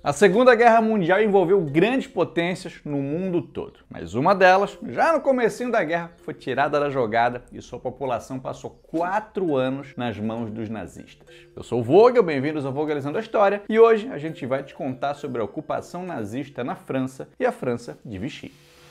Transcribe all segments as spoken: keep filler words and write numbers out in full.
A Segunda Guerra Mundial envolveu grandes potências no mundo todo, mas uma delas, já no comecinho da guerra, foi tirada da jogada e sua população passou quatro anos nas mãos dos nazistas. Eu sou o Vogel, bem-vindos ao Vogelizando a História, e hoje a gente vai te contar sobre a ocupação nazista na França e a França de Vichy.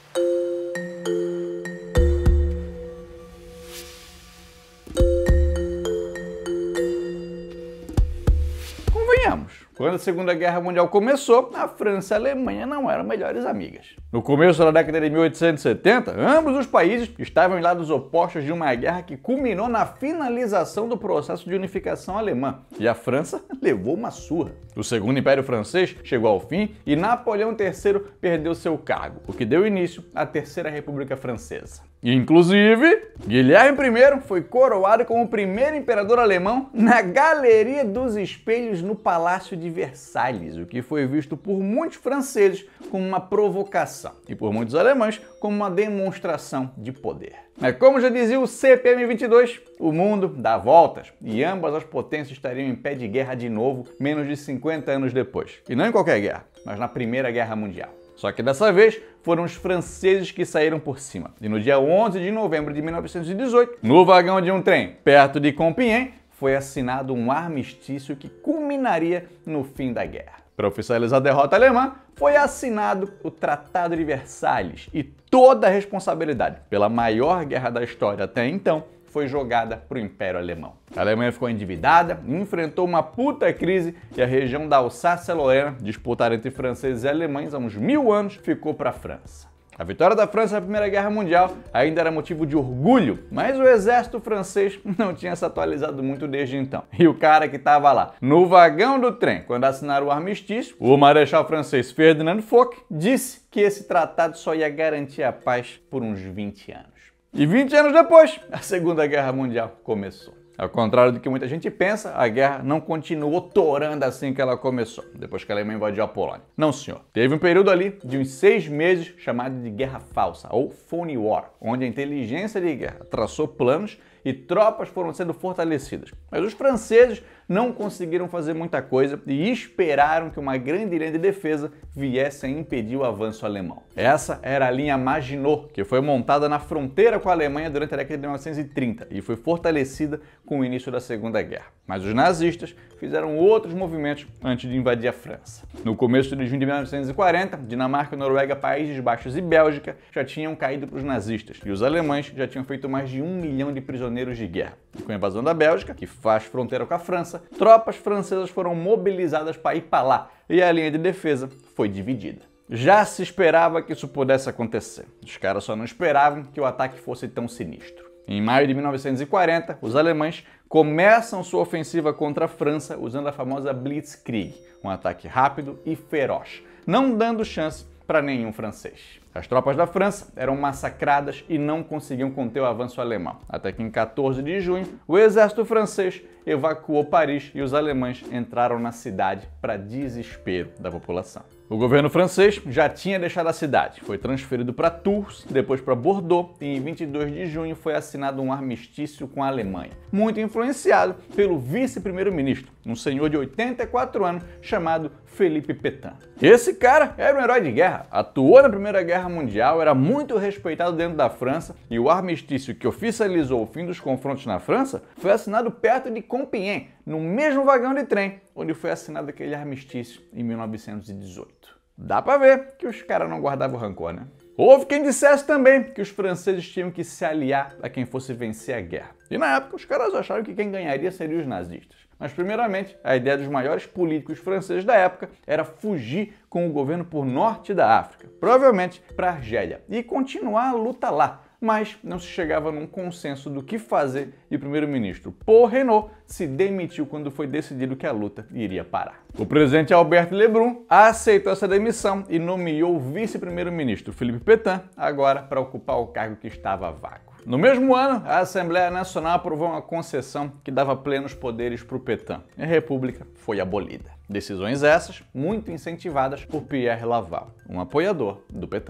Convenhamos, quando a Segunda Guerra Mundial começou, a França e a Alemanha não eram melhores amigas. No começo da década de mil oitocentos e setenta, ambos os países estavam em lados opostos de uma guerra que culminou na finalização do processo de unificação alemã, e a França levou uma surra. O Segundo Império Francês chegou ao fim e Napoleão terceiro perdeu seu cargo, o que deu início à Terceira República Francesa. Inclusive, Guilherme primeiro foi coroado como o primeiro imperador alemão na Galeria dos Espelhos no Palácio de Versalhes, o que foi visto por muitos franceses como uma provocação e por muitos alemães como uma demonstração de poder. Mas como já dizia o C P M vinte e dois, o mundo dá voltas e ambas as potências estariam em pé de guerra de novo menos de cinquenta anos depois. E não em qualquer guerra, mas na Primeira Guerra Mundial. Só que dessa vez foram os franceses que saíram por cima. E no dia onze de novembro de mil novecentos e dezoito, no vagão de um trem perto de Compiègne, foi assinado um armistício que culminaria no fim da guerra. Para oficializar a derrota alemã, foi assinado o Tratado de Versalhes e toda a responsabilidade pela maior guerra da história até então foi jogada para o Império Alemão. A Alemanha ficou endividada, enfrentou uma puta crise e a região da Alsácia-Lorena, disputada entre franceses e alemães há uns mil anos, ficou para a França. A vitória da França na Primeira Guerra Mundial ainda era motivo de orgulho, mas o exército francês não tinha se atualizado muito desde então. E o cara que estava lá, no vagão do trem, quando assinaram o armistício, o marechal francês Ferdinand Foch, disse que esse tratado só ia garantir a paz por uns vinte anos. E vinte anos depois, a Segunda Guerra Mundial começou. Ao contrário do que muita gente pensa, a guerra não continuou torando assim que ela começou, depois que a Alemanha invadiu a Polônia. Não, senhor. Teve um período ali de uns seis meses chamado de Guerra Falsa, ou Phony War, onde a inteligência de guerra traçou planos e tropas foram sendo fortalecidas. Mas os franceses não conseguiram fazer muita coisa e esperaram que uma grande linha de defesa viesse a impedir o avanço alemão. Essa era a linha Maginot, que foi montada na fronteira com a Alemanha durante a década de mil novecentos e trinta e foi fortalecida com o início da Segunda Guerra. Mas os nazistas fizeram outros movimentos antes de invadir a França. No começo de junho de mil novecentos e quarenta, Dinamarca, Noruega, Países Baixos e Bélgica já tinham caído para os nazistas e os alemães já tinham feito mais de um milhão de prisioneiros de guerra. E com a invasão da Bélgica, que faz fronteira com a França, tropas francesas foram mobilizadas para ir para lá e a linha de defesa foi dividida. Já se esperava que isso pudesse acontecer. Os caras só não esperavam que o ataque fosse tão sinistro. Em maio de mil novecentos e quarenta, os alemães começam sua ofensiva contra a França usando a famosa Blitzkrieg, um ataque rápido e feroz, não dando chance para nenhum francês. As tropas da França eram massacradas e não conseguiam conter o avanço alemão, até que em quatorze de junho, o exército francês evacuou Paris e os alemães entraram na cidade para desespero da população. O governo francês já tinha deixado a cidade, foi transferido para Tours, depois para Bordeaux e em vinte e dois de junho foi assinado um armistício com a Alemanha, muito influenciado pelo vice-primeiro-ministro, um senhor de oitenta e quatro anos chamado Philippe Pétain. Esse cara era um herói de guerra, atuou na Primeira Guerra Mundial, era muito respeitado dentro da França e o armistício que oficializou o fim dos confrontos na França foi assinado perto de Compiègne, no mesmo vagão de trem onde foi assinado aquele armistício em mil novecentos e dezoito. Dá pra ver que os caras não guardavam rancor, né? Houve quem dissesse também que os franceses tinham que se aliar a quem fosse vencer a guerra. E na época os caras acharam que quem ganharia seriam os nazistas. Mas primeiramente, a ideia dos maiores políticos franceses da época era fugir com o governo por norte da África, provavelmente para a Argélia, e continuar a luta lá. Mas não se chegava num consenso do que fazer e o primeiro-ministro Paul Reynaud se demitiu quando foi decidido que a luta iria parar. O presidente Albert Lebrun aceitou essa demissão e nomeou o vice-primeiro-ministro Philippe Pétain agora para ocupar o cargo que estava vago. No mesmo ano, a Assembleia Nacional aprovou uma concessão que dava plenos poderes para o Pétain e a República foi abolida. Decisões essas muito incentivadas por Pierre Laval, um apoiador do Pétain.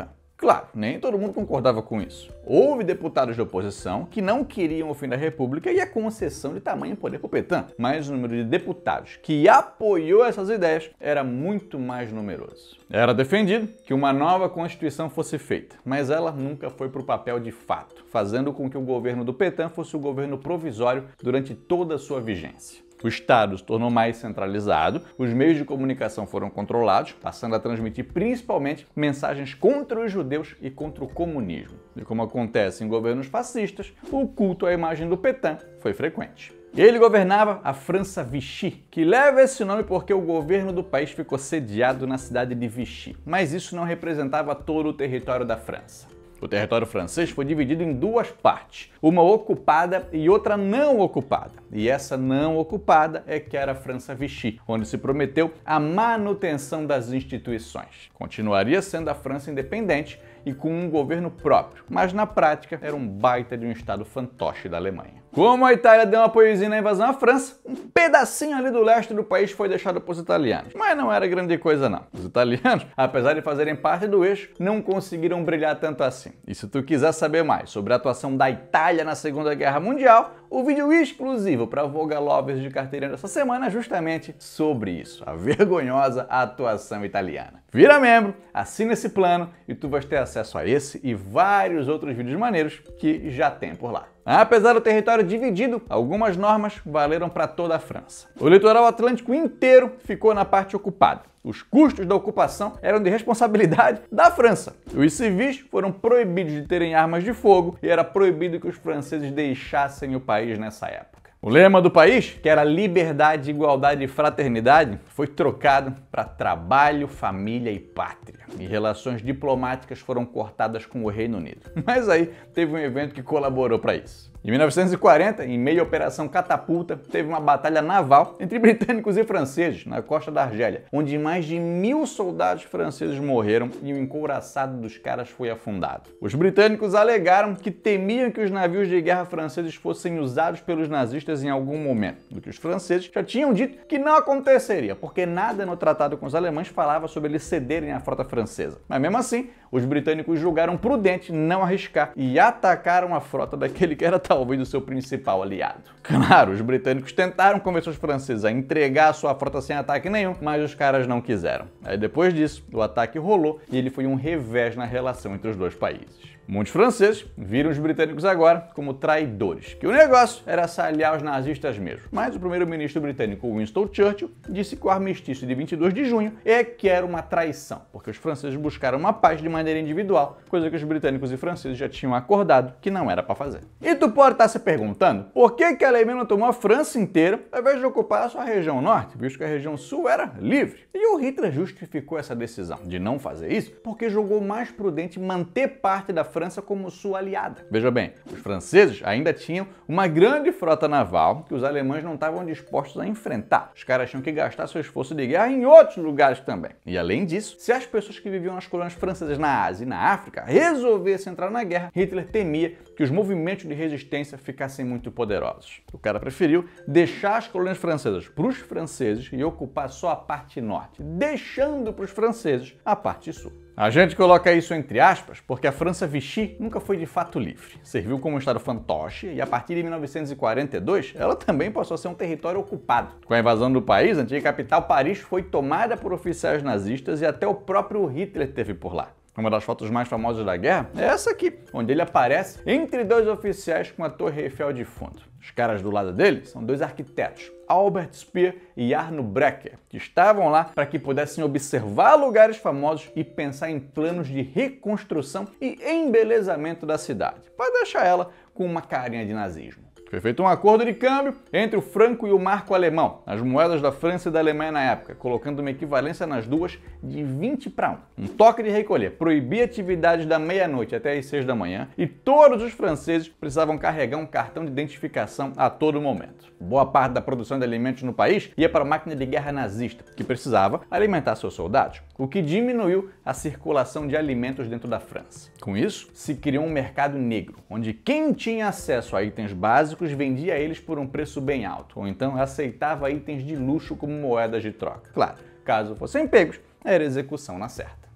Claro, nem todo mundo concordava com isso. Houve deputados de oposição que não queriam o fim da República e a concessão de tamanho poder para o Pétain, mas o número de deputados que apoiou essas ideias era muito mais numeroso. Era defendido que uma nova Constituição fosse feita, mas ela nunca foi para o papel de fato, fazendo com que o governo do Pétain fosse o governo provisório durante toda a sua vigência. O Estado se tornou mais centralizado, os meios de comunicação foram controlados, passando a transmitir principalmente mensagens contra os judeus e contra o comunismo. E como acontece em governos fascistas, o culto à imagem do Pétain foi frequente. Ele governava a França Vichy, que leva esse nome porque o governo do país ficou sediado na cidade de Vichy, mas isso não representava todo o território da França. O território francês foi dividido em duas partes, uma ocupada e outra não ocupada. E essa não ocupada é que era a França Vichy, onde se prometeu a manutenção das instituições. Continuaria sendo a França independente e com um governo próprio, mas na prática era um baita de um estado fantoche da Alemanha. Como a Itália deu um apoiozinho na invasão à França, um pedacinho ali do leste do país foi deixado para os italianos. Mas não era grande coisa não. Os italianos, apesar de fazerem parte do eixo, não conseguiram brilhar tanto assim. E se tu quiser saber mais sobre a atuação da Itália na Segunda Guerra Mundial, o vídeo exclusivo para Voga Lovers de carteirinha dessa semana é justamente sobre isso, a vergonhosa atuação italiana. Vira membro, assina esse plano e tu vais ter acesso a esse e vários outros vídeos maneiros que já tem por lá. Apesar do território dividido, algumas normas valeram para toda a França. O litoral atlântico inteiro ficou na parte ocupada. Os custos da ocupação eram de responsabilidade da França. Os civis foram proibidos de terem armas de fogo e era proibido que os franceses deixassem o país nessa época. O lema do país, que era liberdade, igualdade e fraternidade, foi trocado para trabalho, família e pátria. E relações diplomáticas foram cortadas com o Reino Unido. Mas aí teve um evento que colaborou para isso. Em mil novecentos e quarenta, em meio à Operação Catapulta, teve uma batalha naval entre britânicos e franceses na costa da Argélia, onde mais de mil soldados franceses morreram e o encouraçado dos caras foi afundado. Os britânicos alegaram que temiam que os navios de guerra franceses fossem usados pelos nazistas em algum momento, do que os franceses já tinham dito que não aconteceria, porque nada no tratado com os alemães falava sobre eles cederem à frota francesa. Mas mesmo assim, os britânicos julgaram prudente não arriscar e atacaram a frota daquele que era talvez o seu principal aliado. Claro, os britânicos tentaram convencer os franceses a entregar a sua frota sem ataque nenhum, mas os caras não quiseram. Aí depois disso, o ataque rolou e ele foi um revés na relação entre os dois países. Muitos franceses viram os britânicos agora como traidores, que o negócio era aliar os nazistas mesmo. Mas o primeiro-ministro britânico Winston Churchill disse que o armistício de vinte e dois de junho é que era uma traição, porque os franceses buscaram uma paz de maneira individual, coisa que os britânicos e franceses já tinham acordado que não era para fazer. E tu pode estar se perguntando por que que a Alemanha não tomou a França inteira ao invés de ocupar a sua região norte, visto que a região sul era livre. E o Hitler justificou essa decisão de não fazer isso porque julgou mais prudente manter parte da França como sua aliada. Veja bem, os franceses ainda tinham uma grande frota naval que os alemães não estavam dispostos a enfrentar. Os caras tinham que gastar seu esforço de guerra em outros lugares também. E além disso, se as pessoas que viviam nas colônias francesas na Ásia e na África resolvessem entrar na guerra, Hitler temia que os movimentos de resistência ficassem muito poderosos. O cara preferiu deixar as colônias francesas para os franceses e ocupar só a parte norte, deixando para os franceses a parte sul. A gente coloca isso entre aspas porque a França Vichy nunca foi de fato livre. Serviu como um estado fantoche e a partir de mil novecentos e quarenta e dois ela também passou a ser um território ocupado. Com a invasão do país, a antiga capital Paris foi tomada por oficiais nazistas e até o próprio Hitler esteve por lá. Uma das fotos mais famosas da guerra é essa aqui, onde ele aparece entre dois oficiais com a Torre Eiffel de fundo. Os caras do lado dele são dois arquitetos, Albert Speer e Arno Breker, que estavam lá para que pudessem observar lugares famosos e pensar em planos de reconstrução e embelezamento da cidade, para deixar ela com uma carinha de nazismo. Foi feito um acordo de câmbio entre o franco e o marco alemão, as moedas da França e da Alemanha na época, colocando uma equivalência nas duas de vinte para um. Um toque de recolher proibia atividades da meia-noite até as seis da manhã e todos os franceses precisavam carregar um cartão de identificação a todo momento. Boa parte da produção de alimentos no país ia para a máquina de guerra nazista, que precisava alimentar seus soldados, o que diminuiu a circulação de alimentos dentro da França. Com isso, se criou um mercado negro, onde quem tinha acesso a itens básicos vendia eles por um preço bem alto, ou então aceitava itens de luxo como moedas de troca. Claro, caso fossem pegos, era execução na certa.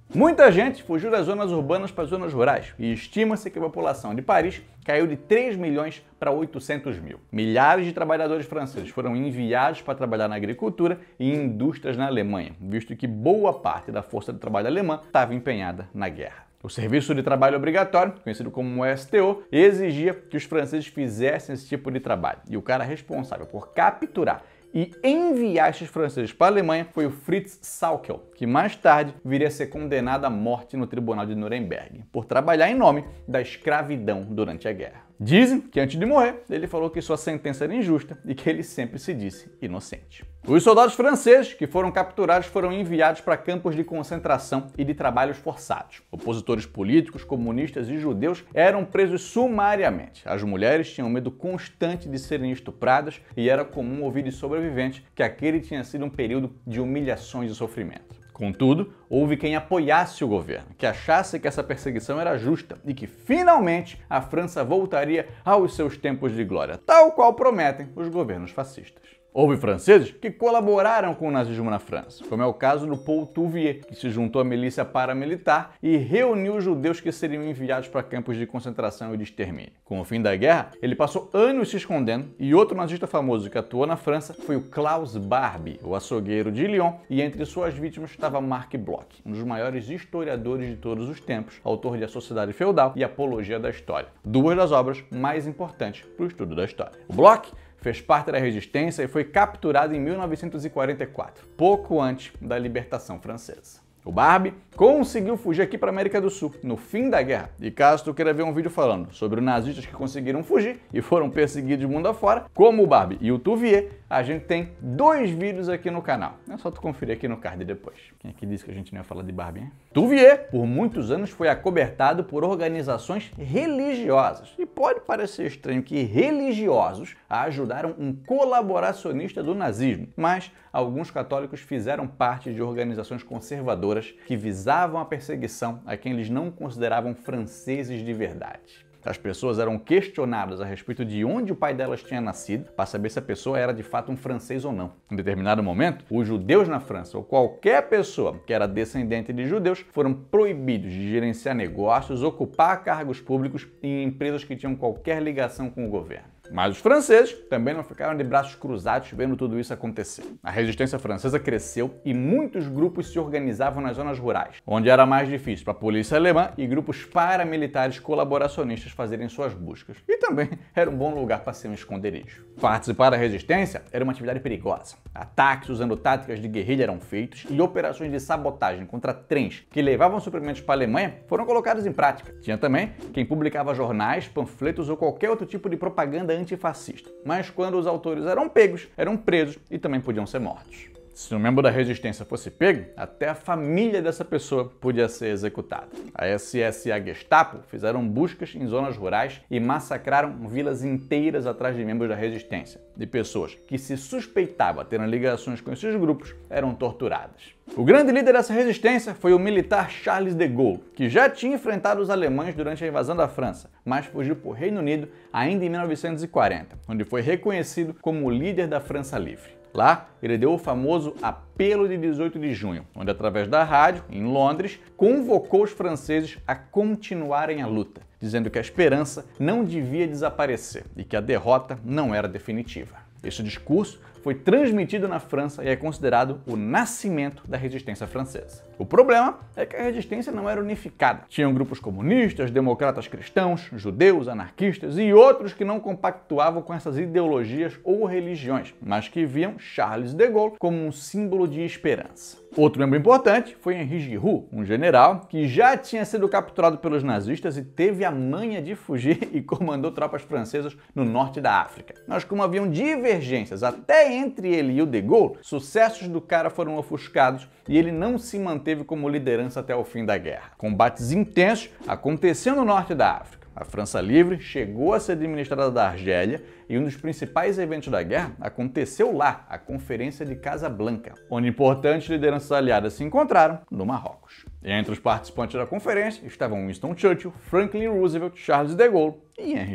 Muita gente fugiu das zonas urbanas para as zonas rurais e estima-se que a população de Paris caiu de três milhões para oitocentos mil. Milhares de trabalhadores franceses foram enviados para trabalhar na agricultura e em indústrias na Alemanha, visto que boa parte da força de trabalho alemã estava empenhada na guerra. O Serviço de Trabalho Obrigatório, conhecido como S T O, exigia que os franceses fizessem esse tipo de trabalho. E o cara responsável por capturar e enviar esses franceses para a Alemanha foi o Fritz Sauckel, que mais tarde viria a ser condenado à morte no Tribunal de Nuremberg, por trabalhar em nome da escravidão durante a guerra. Dizem que antes de morrer, ele falou que sua sentença era injusta e que ele sempre se disse inocente. Os soldados franceses que foram capturados foram enviados para campos de concentração e de trabalhos forçados. Opositores políticos, comunistas e judeus eram presos sumariamente. As mulheres tinham medo constante de serem estupradas e era comum ouvir de sobreviventes que aquele tinha sido um período de humilhações e sofrimento. Contudo, houve quem apoiasse o governo, que achasse que essa perseguição era justa e que, finalmente, a França voltaria aos seus tempos de glória, tal qual prometem os governos fascistas. Houve franceses que colaboraram com o nazismo na França, como é o caso do Paul Touvier, que se juntou à milícia paramilitar e reuniu os judeus que seriam enviados para campos de concentração e de extermínio. Com o fim da guerra, ele passou anos se escondendo e outro nazista famoso que atuou na França foi o Klaus Barbie, o açougueiro de Lyon, e entre suas vítimas estava Marc Bloch, um dos maiores historiadores de todos os tempos, autor de A Sociedade Feudal e Apologia da História, duas das obras mais importantes para o estudo da história. O Bloch fez parte da resistência e foi capturado em mil novecentos e quarenta e quatro, pouco antes da libertação francesa. O Barbie conseguiu fugir aqui para a América do Sul, no fim da guerra. E caso tu queira ver um vídeo falando sobre os nazistas que conseguiram fugir e foram perseguidos mundo afora, como o Barbie e o Touvier, a gente tem dois vídeos aqui no canal. É só tu conferir aqui no card depois. Quem é que disse que a gente não ia falar de Barbie, hein? Touvier, por muitos anos, foi acobertado por organizações religiosas. E pode parecer estranho que religiosos ajudaram um colaboracionista do nazismo, mas alguns católicos fizeram parte de organizações conservadoras que visavam a perseguição a quem eles não consideravam franceses de verdade. As pessoas eram questionadas a respeito de onde o pai delas tinha nascido, para saber se a pessoa era de fato um francês ou não. Em determinado momento, os judeus na França, ou qualquer pessoa que era descendente de judeus, foram proibidos de gerenciar negócios, ocupar cargos públicos em empresas que tinham qualquer ligação com o governo. Mas os franceses também não ficaram de braços cruzados vendo tudo isso acontecer. A resistência francesa cresceu e muitos grupos se organizavam nas zonas rurais, onde era mais difícil para a polícia alemã e grupos paramilitares colaboracionistas fazerem suas buscas. E também era um bom lugar para ser um esconderijo. Participar da resistência era uma atividade perigosa. Ataques usando táticas de guerrilha eram feitos e operações de sabotagem contra trens que levavam suprimentos para a Alemanha foram colocadas em prática. Tinha também quem publicava jornais, panfletos ou qualquer outro tipo de propaganda antifascista. Mas quando os autores eram pegos, eram presos e também podiam ser mortos. Se um membro da resistência fosse pego, até a família dessa pessoa podia ser executada. A S S e a Gestapo fizeram buscas em zonas rurais e massacraram vilas inteiras atrás de membros da resistência. E pessoas que se suspeitava terem ligações com esses grupos eram torturadas. O grande líder dessa resistência foi o militar Charles de Gaulle, que já tinha enfrentado os alemães durante a invasão da França, mas fugiu para o Reino Unido ainda em mil novecentos e quarenta, onde foi reconhecido como o líder da França Livre. Lá, ele deu o famoso Apelo de dezoito de junho, onde, através da rádio, em Londres, convocou os franceses a continuarem a luta, dizendo que a esperança não devia desaparecer e que a derrota não era definitiva. Este discurso foi transmitido na França e é considerado o nascimento da resistência francesa. O problema é que a resistência não era unificada. Tinham grupos comunistas, democratas cristãos, judeus, anarquistas e outros que não compactuavam com essas ideologias ou religiões, mas que viam Charles de Gaulle como um símbolo de esperança. Outro membro importante foi Henri Giroux, um general que já tinha sido capturado pelos nazistas e teve a manha de fugir e comandou tropas francesas no norte da África. Mas como haviam divergências até entre ele e o de Gaulle, sucessos do cara foram ofuscados e ele não se manteve como liderança até o fim da guerra. Combates intensos aconteciam no norte da África. A França Livre chegou a ser administrada da Argélia e um dos principais eventos da guerra aconteceu lá, a Conferência de Casablanca, onde importantes lideranças aliadas se encontraram no Marrocos. Entre os participantes da conferência estavam Winston Churchill, Franklin Roosevelt, Charles de Gaulle e Henri Giroux.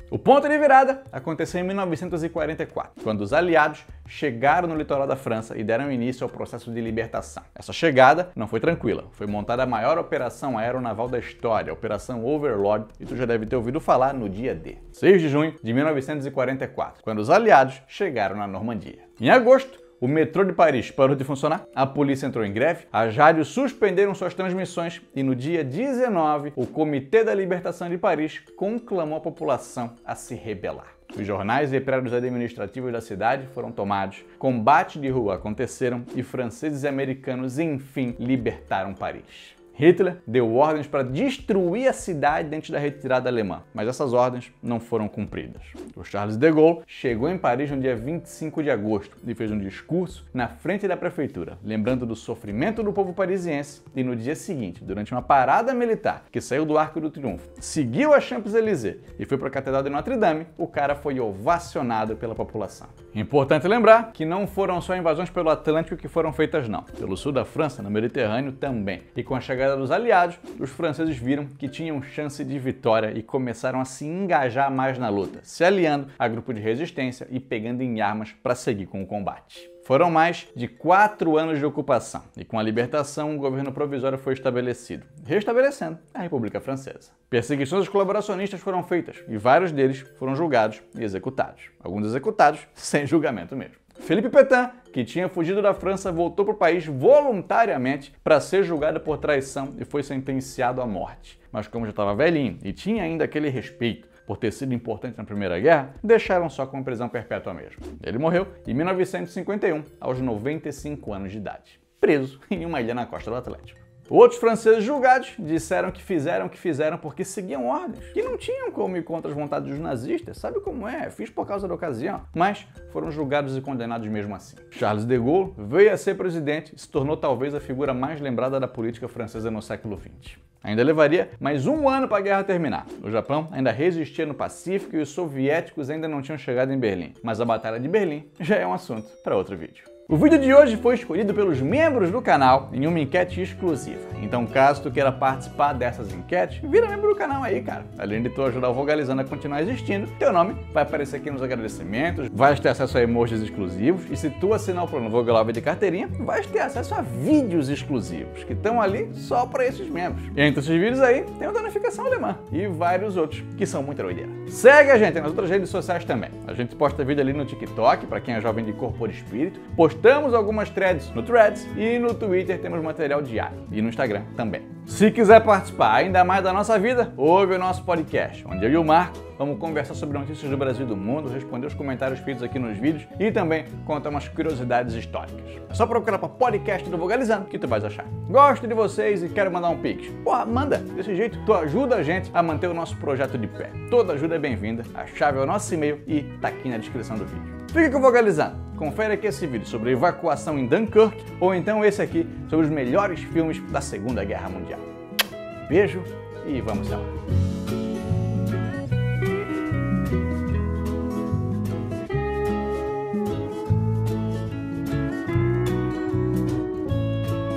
O ponto de virada aconteceu em mil novecentos e quarenta e quatro, quando os aliados chegaram no litoral da França e deram início ao processo de libertação. Essa chegada não foi tranquila, foi montada a maior operação aeronaval da história, a Operação Overlord, e tu já deve ter ouvido falar no dia D, seis de junho de mil novecentos e quarenta e quatro, quando os aliados chegaram na Normandia. Em agosto, o metrô de Paris parou de funcionar, a polícia entrou em greve, as rádios suspenderam suas transmissões e no dia dezenove, o Comitê da Libertação de Paris conclamou a população a se rebelar. Os jornais e prédios administrativos da cidade foram tomados, combates de rua aconteceram e franceses e americanos, enfim, libertaram Paris. Hitler deu ordens para destruir a cidade antes da retirada alemã, mas essas ordens não foram cumpridas. O Charles de Gaulle chegou em Paris no dia vinte e cinco de agosto e fez um discurso na frente da prefeitura, lembrando do sofrimento do povo parisiense, e no dia seguinte, durante uma parada militar que saiu do Arco do Triunfo, seguiu a Champs-Élysées e foi para a Catedral de Notre-Dame, o cara foi ovacionado pela população. Importante lembrar que não foram só invasões pelo Atlântico que foram feitas não, pelo sul da França, no Mediterrâneo também, e com a chegada dos aliados, os franceses viram que tinham chance de vitória e começaram a se engajar mais na luta, se aliando a grupo de resistência e pegando em armas para seguir com o combate. Foram mais de quatro anos de ocupação e com a libertação um governo provisório foi estabelecido, restabelecendo a República Francesa. Perseguições aos colaboracionistas foram feitas e vários deles foram julgados e executados, alguns executados sem julgamento mesmo. Philippe Pétain, que tinha fugido da França, voltou para o país voluntariamente para ser julgado por traição e foi sentenciado à morte. Mas como já estava velhinho e tinha ainda aquele respeito por ter sido importante na Primeira Guerra, deixaram só com prisão perpétua mesmo. Ele morreu em mil novecentos e cinquenta e um, aos noventa e cinco anos de idade, preso em uma ilha na costa do Atlântico. Outros franceses julgados disseram que fizeram o que fizeram porque seguiam ordens, que não tinham como ir contra as vontades dos nazistas, sabe como é, fiz por causa da ocasião, mas foram julgados e condenados mesmo assim. Charles de Gaulle veio a ser presidente e se tornou talvez a figura mais lembrada da política francesa no século vinte. Ainda levaria mais um ano para a guerra terminar. O Japão ainda resistia no Pacífico e os soviéticos ainda não tinham chegado em Berlim, mas a Batalha de Berlim já é um assunto para outro vídeo. O vídeo de hoje foi escolhido pelos membros do canal em uma enquete exclusiva. Então, caso tu queira participar dessas enquetes, vira membro do canal aí, cara. Além de tu ajudar o Vogalizando a continuar existindo, teu nome vai aparecer aqui nos agradecimentos, vais ter acesso a emojis exclusivos e se tu assinar o plano Vogalove de carteirinha, vais ter acesso a vídeos exclusivos, que estão ali só para esses membros. E entre esses vídeos aí, tem o Danificação Alemã e vários outros, que são muita doideira. Segue a gente nas outras redes sociais também. A gente posta vídeo ali no TikTok, para quem é jovem de corpo ou de espírito. Postamos algumas threads no Threads e no Twitter temos material diário e no Instagram também. Se quiser participar ainda mais da nossa vida, ouve o nosso podcast, onde eu e o Marco vamos conversar sobre notícias do Brasil e do mundo, responder os comentários feitos aqui nos vídeos e também contar umas curiosidades históricas. É só procurar para podcast do Vogalizando que tu vais achar. Gosto de vocês e quero mandar um pix. Porra, manda! Desse jeito tu ajuda a gente a manter o nosso projeto de pé. Toda ajuda é bem-vinda, a chave é o nosso e-mail e tá aqui na descrição do vídeo. Fica com o Vogalizando. Confere aqui esse vídeo sobre a evacuação em Dunkirk ou então esse aqui sobre os melhores filmes da Segunda Guerra Mundial. Beijo e vamos lá.